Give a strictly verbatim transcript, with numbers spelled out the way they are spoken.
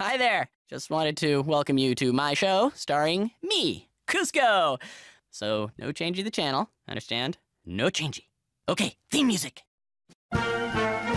Hi there. Just wanted to welcome you to my show starring me, Kuzco. So, no changing the channel. Understand? No changing. Okay, theme music.